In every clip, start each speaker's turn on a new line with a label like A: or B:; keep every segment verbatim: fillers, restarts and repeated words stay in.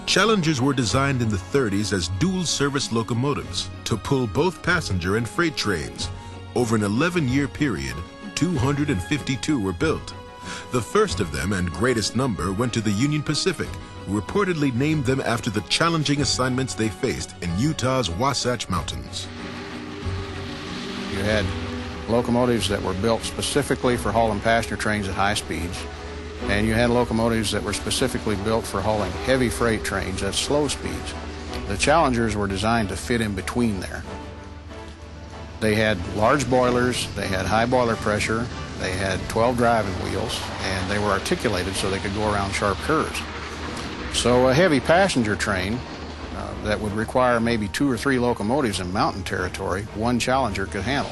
A: Challengers were designed in the thirties as dual-service locomotives to pull both passenger and freight trains. Over an eleven-year period, two hundred fifty-two were built. The first of them and greatest number went to the Union Pacific, who reportedly named them after the challenging assignments they faced in Utah's Wasatch Mountains.
B: You had locomotives that were built specifically for hauling passenger trains at high speeds, and you had locomotives that were specifically built for hauling heavy freight trains at slow speeds. The Challengers were designed to fit in between there. They had large boilers, they had high boiler pressure, they had twelve driving wheels, and they were articulated so they could go around sharp curves. So a heavy passenger train uh, that would require maybe two or three locomotives in mountain territory, one Challenger could handle.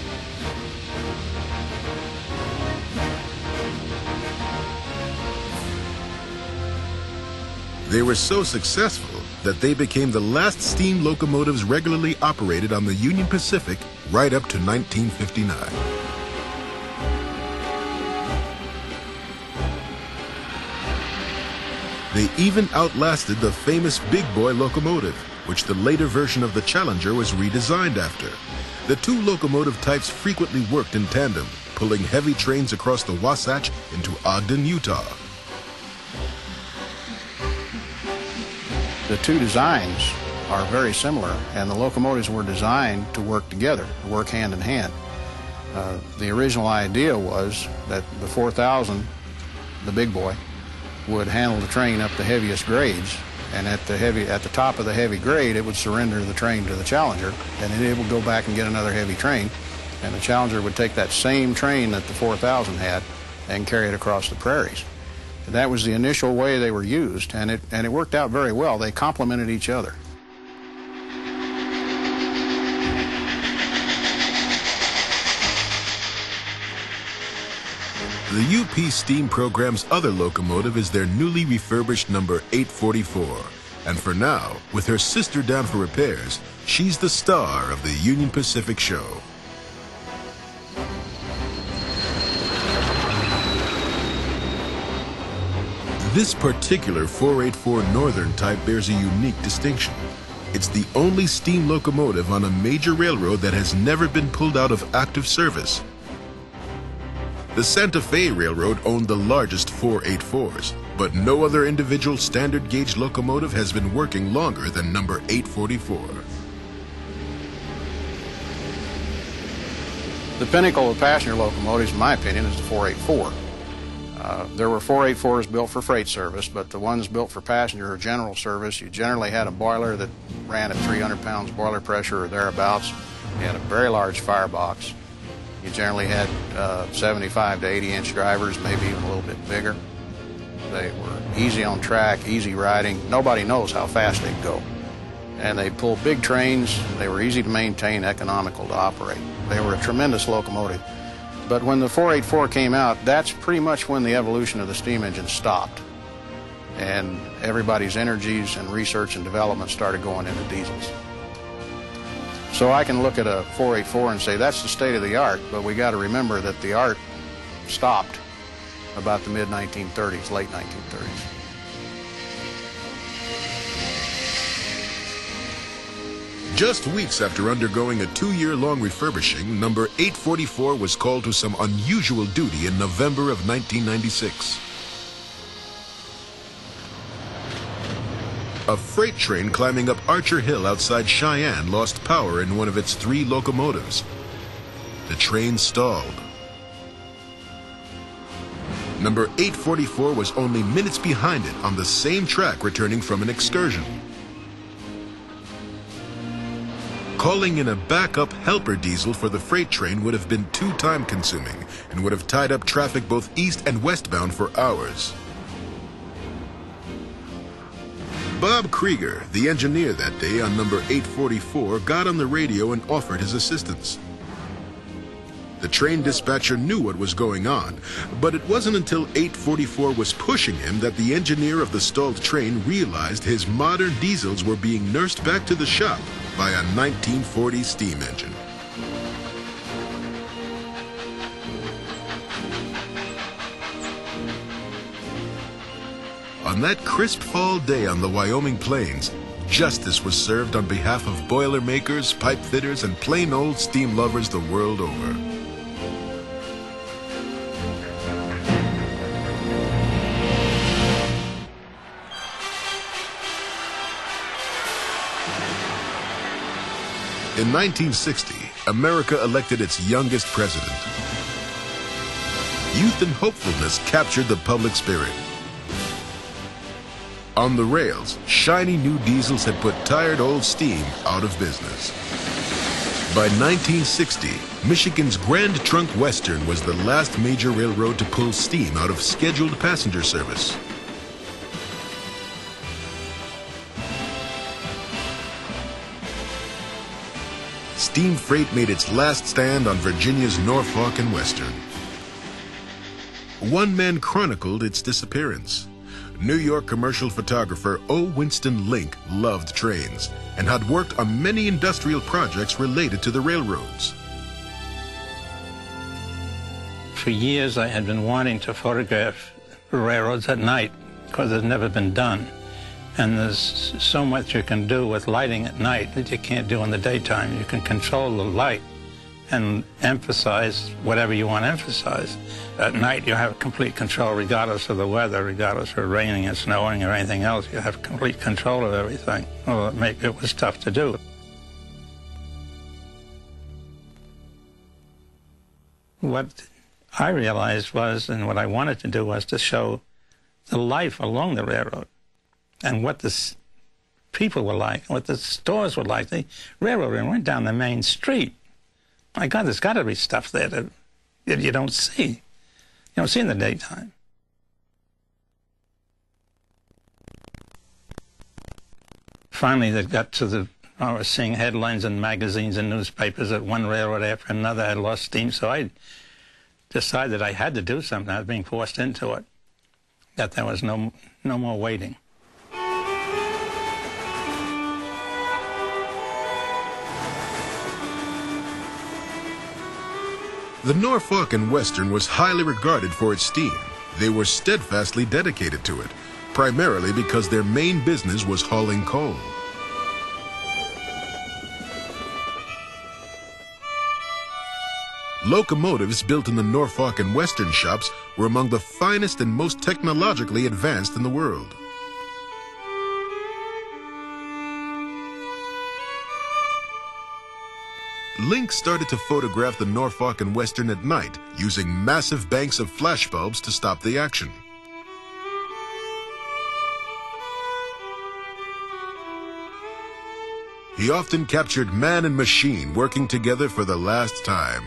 A: They were so successful that they became the last steam locomotives regularly operated on the Union Pacific right up to nineteen fifty-nine. They even outlasted the famous Big Boy locomotive, which the later version of the Challenger was redesigned after. The two locomotive types frequently worked in tandem, pulling heavy trains across the Wasatch into Ogden, Utah.
B: The two designs are very similar, and the locomotives were designed to work together, to work hand in hand. Uh, the original idea was that the four thousand, the Big Boy, would handle the train up the heaviest grades, and at the heavy at the top of the heavy grade, it would surrender the train to the Challenger, and then it would go back and get another heavy train, and the Challenger would take that same train that the four thousand had and carry it across the prairies. That was the initial way they were used, and it, and it worked out very well. They complemented each other.
A: The U P Steam program's other locomotive is their newly refurbished number eight forty-four. And for now, with her sister down for repairs, she's the star of the Union Pacific show. This particular four eighty-four Northern type bears a unique distinction. It's the only steam locomotive on a major railroad that has never been pulled out of active service. The Santa Fe Railroad owned the largest four eighty-fours, but no other individual standard gauge locomotive has been working longer than number eight forty-four.
B: The pinnacle of passenger locomotives, in my opinion, is the four eighty-four. Uh, there were four eighty-fours built for freight service, but the ones built for passenger or general service, you generally had a boiler that ran at three hundred pounds boiler pressure or thereabouts. You had a very large firebox. You generally had uh, seventy-five to eighty inch drivers, maybe even a little bit bigger. They were easy on track, easy riding. Nobody knows how fast they'd go. And they pulled big trains. They were easy to maintain, economical to operate. They were a tremendous locomotive. But when the four eighty-four came out, that's pretty much when the evolution of the steam engine stopped. And everybody's energies and research and development started going into diesels. So I can look at a four eighty-four and say that's the state of the art, but we got to remember that the art stopped about the mid nineteen thirties, late nineteen thirties.
A: Just weeks after undergoing a two-year-long refurbishing, number eight forty-four was called to some unusual duty in November of nineteen ninety-six. A freight train climbing up Archer Hill outside Cheyenne lost power in one of its three locomotives. The train stalled. Number eight forty-four was only minutes behind it on the same track returning from an excursion. Calling in a backup helper diesel for the freight train would have been too time-consuming and would have tied up traffic both east and westbound for hours. Bob Krieger, the engineer that day on number eight forty-four, got on the radio and offered his assistance. The train dispatcher knew what was going on, but it wasn't until eight forty-four was pushing him that the engineer of the stalled train realized his modern diesels were being nursed back to the shop by a nineteen forty steam engine. On that crisp fall day on the Wyoming plains, justice was served on behalf of boilermakers, pipe fitters, and plain old steam lovers the world over. In nineteen sixty, America elected its youngest president. Youth and hopefulness captured the public spirit. On the rails, shiny new diesels had put tired old steam out of business. By nineteen sixty, Michigan's Grand Trunk Western was the last major railroad to pull steam out of scheduled passenger service. Steam freight made its last stand on Virginia's Norfolk and Western. One man chronicled its disappearance. New York commercial photographer O. Winston Link loved trains and had worked on many industrial projects related to the railroads.
C: For years I had been wanting to photograph railroads at night because it had never been done. And there's so much you can do with lighting at night that you can't do in the daytime. You can control the light and emphasize whatever you want to emphasize. At night, you have complete control regardless of the weather, regardless of raining and snowing or anything else. You have complete control of everything. Well, it, make, it was tough to do. What I realized was, and what I wanted to do was to show the life along the railroad and what the people were like, what the stores were like. The railroad went down the main street. My God, there's got to be stuff there that you don't see. You don't see in the daytime. Finally, they got to the, I was seeing headlines in magazines and newspapers that one railroad after another had lost steam, so I decided I had to do something. I was being forced into it, that there was no, no more waiting.
A: The Norfolk and Western was highly regarded for its steam. They were steadfastly dedicated to it, primarily because their main business was hauling coal. Locomotives built in the Norfolk and Western shops were among the finest and most technologically advanced in the world. Link started to photograph the Norfolk and Western at night, using massive banks of flashbulbs to stop the action. He often captured man and machine working together for the last time.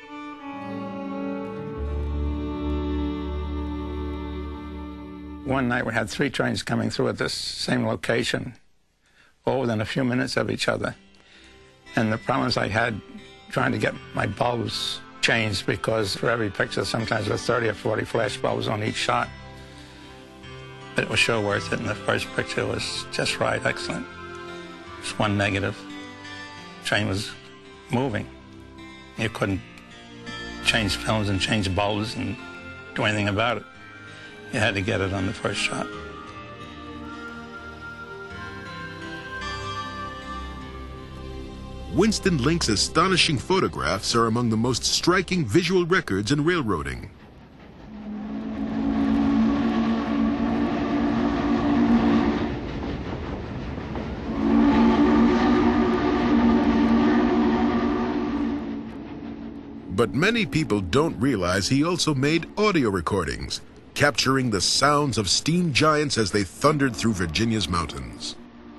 C: One night we had three trains coming through at this same location, all within a few minutes of each other. And the problems I had trying to get my bulbs changed, because for every picture sometimes there were thirty or forty flash bulbs on each shot. But it was sure worth it, and the first picture was just right, excellent. Just one negative. The train was moving. You couldn't change films and change bulbs and do anything about it. You had to get it on the first shot.
A: Winston Link's astonishing photographs are among the most striking visual records in railroading. But many people don't realize he also made audio recordings, capturing the sounds of steam giants as they thundered through Virginia's mountains.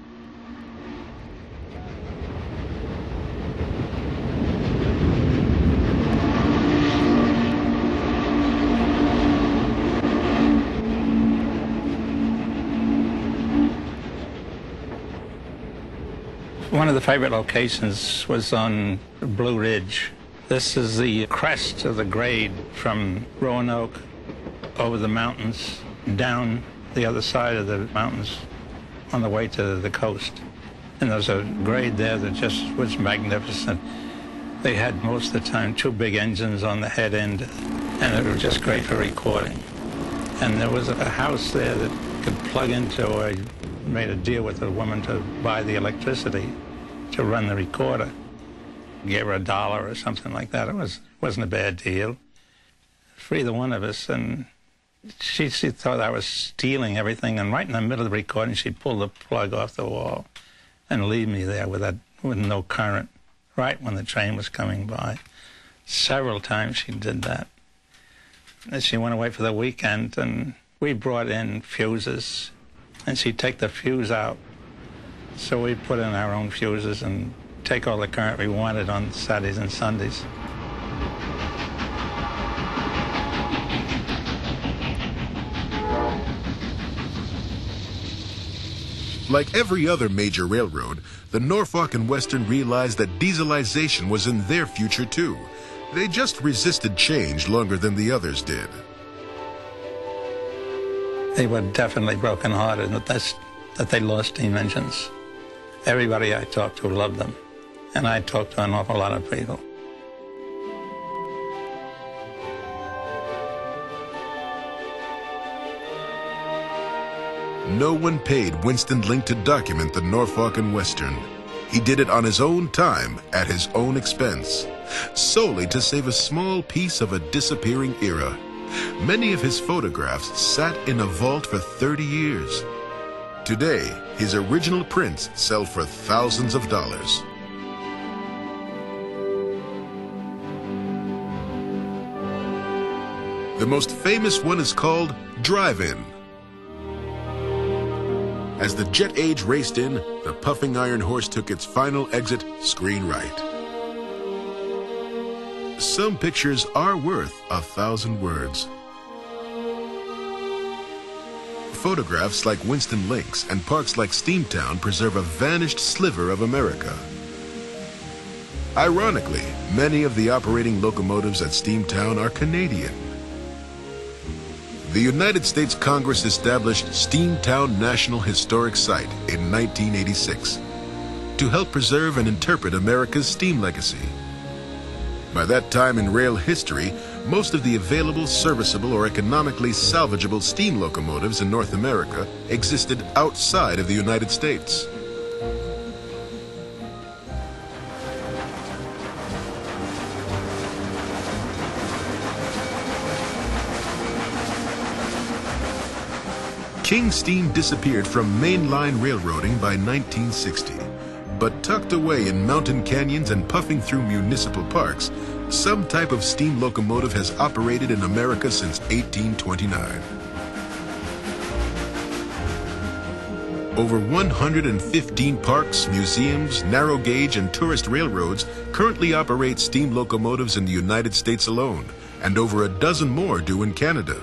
C: One of the favorite locations was on Blue Ridge. This is the crest of the grade from Roanoke over the mountains, down the other side of the mountains on the way to the coast. And there's a grade there that just was magnificent. They had most of the time two big engines on the head end, and it was just great for recording. And there was a house there that could plug into, I made a deal with a woman to buy the electricity to run the recorder. Gave her a dollar or something like that. It was, wasn't a bad deal. For either one of us, and she, she thought I was stealing everything, and right in the middle of the recording, she'd pull the plug off the wall and leave me there with, that, with no current, right when the train was coming by. Several times she did that. And she went away for the weekend, and we brought in fuses, and she'd take the fuse out. So we put in our own fuses and take all the current we wanted on Saturdays and Sundays.
A: Like every other major railroad, the Norfolk and Western realized that dieselization was in their future too. They just resisted change longer than the others did.
C: They were definitely broken-hearted that, that's, that they lost steam engines. Everybody I talked to loved them, and I talked to an awful lot of people.
A: No one paid Winston Link to document the Norfolk and Western. He did it on his own time, at his own expense, solely to save a small piece of a disappearing era. Many of his photographs sat in a vault for thirty years. Today, his original prints sell for thousands of dollars. The most famous one is called Drive-In. As the jet age raced in, the puffing iron horse took its final exit screen right. Some pictures are worth a thousand words. Photographs like Winston Link's and parks like Steamtown preserve a vanished sliver of America. Ironically, many of the operating locomotives at Steamtown are Canadian. The United States Congress established Steamtown National Historic Site in nineteen eighty-six to help preserve and interpret America's steam legacy. By that time in rail history, most of the available, serviceable, or economically salvageable steam locomotives in North America existed outside of the United States. King Steam disappeared from mainline railroading by nineteen sixty, but tucked away in mountain canyons and puffing through municipal parks, some type of steam locomotive has operated in America since eighteen twenty-nine. Over one hundred fifteen parks, museums, narrow gauge, and tourist railroads currently operate steam locomotives in the United States alone, and over a dozen more do in Canada.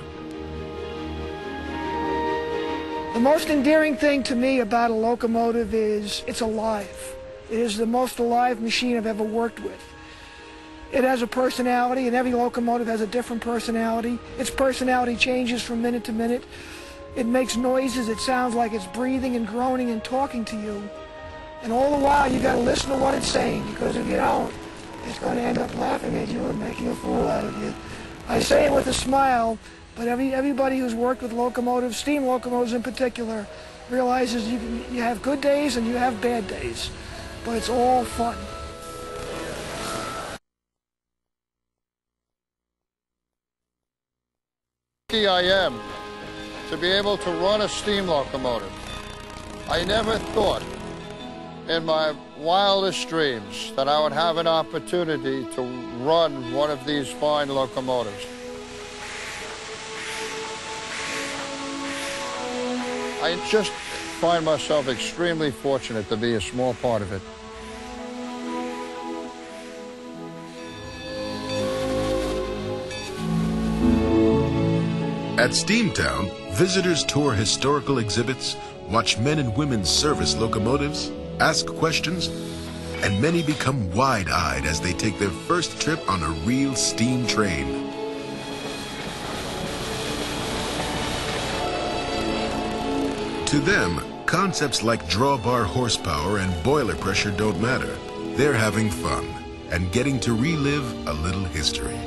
D: The most endearing thing to me about a locomotive is it's alive. It is the most alive machine I've ever worked with. It has a personality, and every locomotive has a different personality. Its personality changes from minute to minute. It makes noises. It sounds like it's breathing and groaning and talking to you. And all the while, you got to listen to what it's saying, because if you don't, it's going to end up laughing at you and making a fool out of you. I say it with a smile, but every, everybody who's worked with locomotives, steam locomotives in particular, realizes you, you have good days and you have bad days, but it's all fun.
E: Lucky I am to be able to run a steam locomotive. I never thought in my wildest dreams that I would have an opportunity to run one of these fine locomotives. I just find myself extremely fortunate to be a small part of it.
A: At Steamtown, visitors tour historical exhibits, watch men and women service locomotives, ask questions, and many become wide-eyed as they take their first trip on a real steam train. To them, concepts like drawbar horsepower and boiler pressure don't matter. They're having fun and getting to relive a little history.